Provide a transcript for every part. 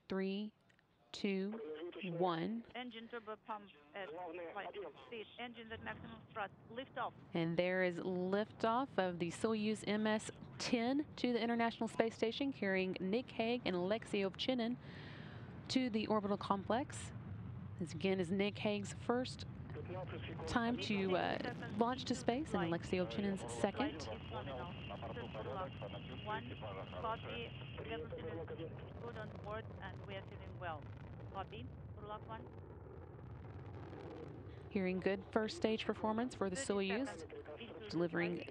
3, 2, 1. Engine turbo pump at flight speed. Engines at maximum thrust. Lift off. And there is liftoff of the Soyuz MS-10 to the International Space Station, carrying Nick Hague and Alexei Ovchinin to the orbital complex. This again is Nick Hague's first time to launch to space, and Alexei Ovchinin's second. One copy. Everything is good on board, and we are feeling well. Copy. Lock 1. Hearing good first stage performance for the Soyuz, delivering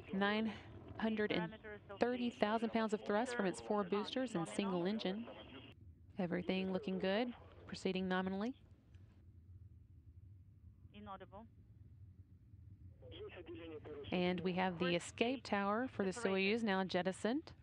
930,000 pounds of thrust from its 4 boosters and single engine. Everything looking good, proceeding nominally. Inaudible. And we have the escape tower for the Soyuz now jettisoned.